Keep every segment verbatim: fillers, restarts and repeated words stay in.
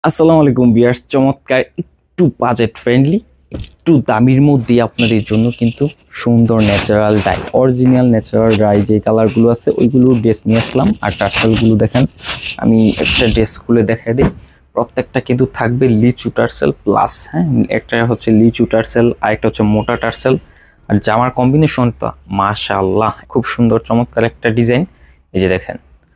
আসসালামু আলাইকুম ভিউয়ার্স, চমৎকার একটু বাজেট ফ্রেন্ডলি একটু দামির মধ্যে আপনাদের জন্য কিন্তু সুন্দর natural dye original natural dye যে কালারগুলো আছে ওইগুলো ড্রেস নিয়ে আসলাম। আর টার্সেলগুলো দেখেন, আমি একটা ড্রেস খুলে দেখাই দিই। প্রত্যেকটা কিন্তু থাকবে লিচু টার্সেল প্লাস, হ্যাঁ একটা হচ্ছে লিচু টার্সেল আর একটা হচ্ছে মোটা টার্সেল। আর জামার কম্বিনেশনটা মাশাআল্লাহ খুব সুন্দর চমৎকার একটা ডিজাইন। এই যে দেখেন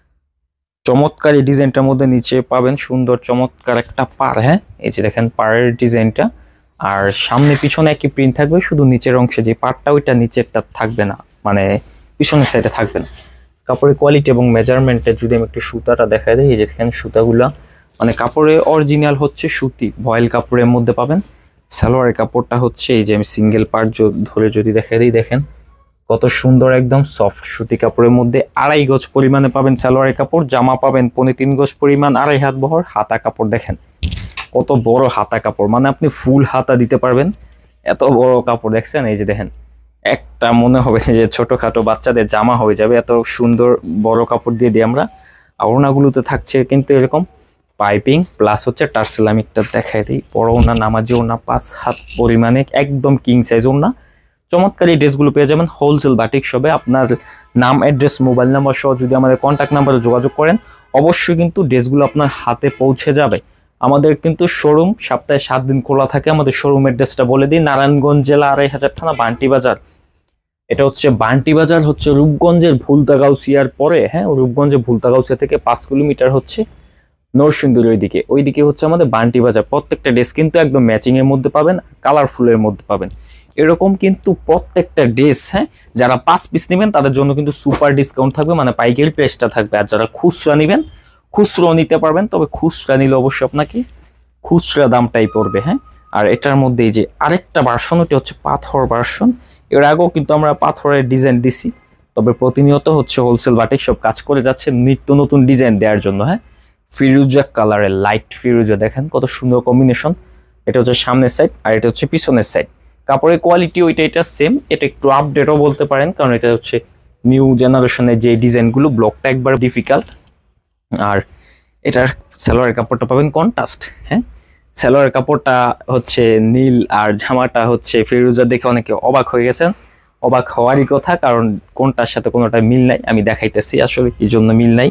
চমৎকার এই ডিজাইনটার মধ্যে নিচে পাবেন সুন্দর চমৎকার একটা পার, হ্যাঁ এই যে দেখেন পাড়ের ডিজাইনটা। আর সামনে পিছনে একই প্রিন্ট থাকবে, শুধু নিচের অংশে যে পাড়টা ওইটা নিচেরটা থাকবে না, মানে পিছনের সাইডে থাকবে না। কাপড়ের কোয়ালিটি এবং মেজারমেন্টে যদি আমি একটু সুতাটা দেখাই দিই, এই যে দেখেন সুতাগুলা মানে কাপড়ে অরিজিনাল হচ্ছে সুতি ভয়েল কাপড়ের মধ্যে পাবেন। সালোয়ারের কাপড়টা হচ্ছে এই যে আমি সিঙ্গেল পার্ট ধরে যদি দেখাই দিই, দেখেন কত সুন্দর একদম সফট সুতি কাপড়ের মধ্যে আড়াই গজ পরিমাণে পাবেন সালোয়ারের কাপড়। জামা পাবেন পৌনে তিন গজ পরিমাণ, আড়াই হাত বহর। হাতা কাপড় দেখেন কত বড় হাতা কাপড়, মানে আপনি ফুল হাতা দিতে পারবেন এত বড় কাপড়। দেখছেন এই যে দেখেন একটা মনে হবে যে ছোটখাটো বাচ্চাদের জামা হয়ে যাবে, এত সুন্দর বড় কাপড় দিয়ে দিই আমরা। আর ওনাগুলোতে থাকছে কিন্তু এরকম পাইপিং প্লাস হচ্ছে টার্সেল। আমি একটা দেখাই দিই, বড় ওনা নামাজি ওনা পাঁচ হাত পরিমাণে একদম কিং সাইজ ওনা। চমৎকার এই ড্রেসগুলো পেয়ে যাবেন হোলসেল বাটিক শপে। আপনার নাম, অ্যাড্রেস, মোবাইল নাম্বার সহ যদি আমাদের কন্ট্যাক্ট নাম্বারে যোগাযোগ করেন অবশ্যই কিন্তু ড্রেসগুলো আপনার হাতে পৌঁছে যাবে। আমাদের কিন্তু শোরুম সপ্তাহে সাত দিন খোলা থাকে। আমাদের শোরুম অ্যাড্রেসটা বলে দিই, নারায়ণগঞ্জ জেলা আড়াই হাজার থানা বান্টি বাজার। এটা হচ্ছে বান্টি বাজার হচ্ছে রূপগঞ্জের ভুলতাগাউসিয়ার পরে, হ্যাঁ রূপগঞ্জের ভুলতাগাউসিয়া থেকে পাঁচ কিলোমিটার হচ্ছে নরসিংদীর ওইদিকে, ওইদিকে হচ্ছে আমাদের বান্টি বাজার। প্রত্যেকটা ড্রেস কিন্তু একদম ম্যাচিং এর মধ্যে পাবেন, কালারফুলের মধ্যে পাবেন এরকম কিন্তু প্রত্যেকটা ড্রেস। হ্যাঁ যারা পাঁচ পিস নেবেন তাদের জন্য কিন্তু সুপার ডিসকাউন্ট থাকবে, মানে পাইকারি প্রাইসটা থাকবে। আর যারা খুচরা নেবেন খুচরো নিতে পারবেন, তবে খুচরা নিলে অবশ্যই আপনাকে খুচরা দামটাই পড়বে। হ্যাঁ আর এটার মধ্যে এই যে আরেকটা ভার্সন, ওটা হচ্ছে পাথর ভার্সন। এর আগেও কিন্তু আমরা পাথরের ডিজাইন দিছি, তবে প্রতিনিয়ত হচ্ছে হোলসেল বাটিক সব কাজ করে যাচ্ছে নিত্য নতুন ডিজাইন দেওয়ার জন্য। হ্যাঁ ফিরোজা কালারের লাইট ফিরোজা দেখেন কত সুন্দর কম্বিনেশন। এটা হচ্ছে সামনের সাইড আর এটা হচ্ছে পিছনের সাইড। কাপড়ের কোয়ালিটি ওইটা এটা সেম, এটা একটু আপডেটও বলতে পারেন, কারণ এটা হচ্ছে নিউ জেনারেশনের যে ডিজাইনগুলো, ব্লকটা একবার ডিফিকাল্ট। আর এটার সালোয়ারের কাপড়টা পাবেন কন্ট্রাস্ট। হ্যাঁ সালোয়ারের কাপড়টা হচ্ছে নীল আর জামাটা হচ্ছে ফিরোজা, দেখে অনেকে অবাক হয়ে গেছেন। অবাক হওয়ারই কথা, কারণ কোনটার সাথে কোনোটা মিল নাই। আমি দেখাইতেছি আসলে কি জন্য মিল নাই।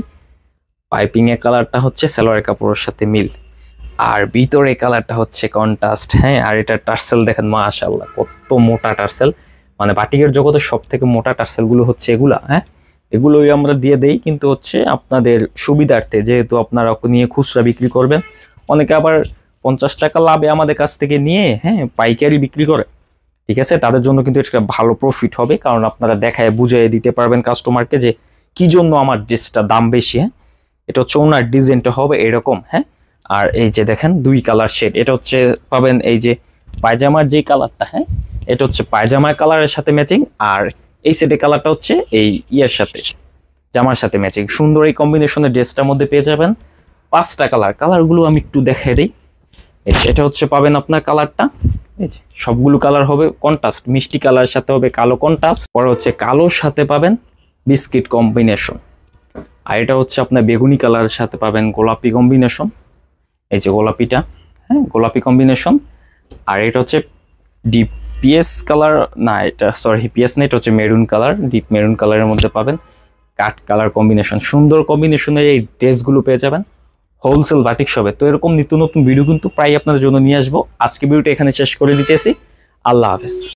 পাইপিং এর কালারটা হচ্ছে সালোয়ারের কাপড়ের সাথে মিল, আর ভিতরে কালারটা হচ্ছে কন্ট্রাস্ট। হ্যাঁ আর এটা টার্সেল দেখেন মাশাআল্লাহ কত মোটা টার্সেল, মানে বাটিকের জগতে সব থেকে মোটা টার্সেল গুলো হচ্ছে এগুলা। হ্যাঁ এগুলোই আমরা দিয়ে দেই, কিন্তু হচ্ছে আপনাদের সুবিধার্থে, যেহেতু আপনারা নিয়ে খুচরা বিক্রি করবেন, অনেকে আবার পঞ্চাশ টাকা লাভে আমাদের কাছ থেকে নিয়ে হ্যাঁ পাইকারি বিক্রি করে, ঠিক আছে, তাদের জন্য কিন্তু এটা ভালো প্রফিট হবে, কারণ আপনারা দেখায় বুঝিয়ে দিতে পারবেন কাস্টমারকে যে কি জন্য আমার ড্রেসটা দাম বেশি। হ্যাঁ এটা হচ্ছে ওনার ডিজাইনটা হবে এরকম। হ্যাঁ আর এই যে দেখেন দুই কালার শেড, এটা হচ্ছে পাবেন এই যে পায়জামার যে কালারটা, হ্যাঁ এটা হচ্ছে পায়জামার কালারের সাথে ম্যাচিং, আর এই সেটের কালারটা হচ্ছে এই ইয়ার সাথে জামার সাথে ম্যাচিং। সুন্দর এই কম্বিনেশনের ড্রেসটার মধ্যে পেয়ে যাবেন পাঁচটা কালার। কালারগুলো আমি একটু দেখাই দিই। এটা হচ্ছে পাবেন আপনার কালারটা, এই যে সবগুলো কালার হবে কন্ট্রাস্ট, মিষ্টি কালারের সাথে হবে কালো কন্ট্রাস্ট, পরে হচ্ছে কালোর সাথে পাবেন বিস্কিট কম্বিনেশন, আর এটা হচ্ছে আপনার বেগুনি কালারের সাথে পাবেন গোলাপি কম্বিনেশন, এই যে গোলাপিটা, হ্যাঁ গোলাপি কম্বিনেশন। আর এটা হচ্ছে ডিপ পিএস কালার, না এটা সরি পিএস না, এটা হচ্ছে মেরুন কালার, ডিপ মেরুন কালারের মধ্যে পাবেন কাট কালার কম্বিনেশন। সুন্দর কম্বিনেশনের এই ড্রেসগুলো পেয়ে যাবেন হোলসেল বাটিক শপে। তো এরকম নিত্য নতুন ভিডিও কিন্তু প্রায় আপনাদের জন্য নিয়ে আসবো। আজকে ভিডিওটা এখানে শেষ করে দিতেছি। আল্লাহ হাফেজ।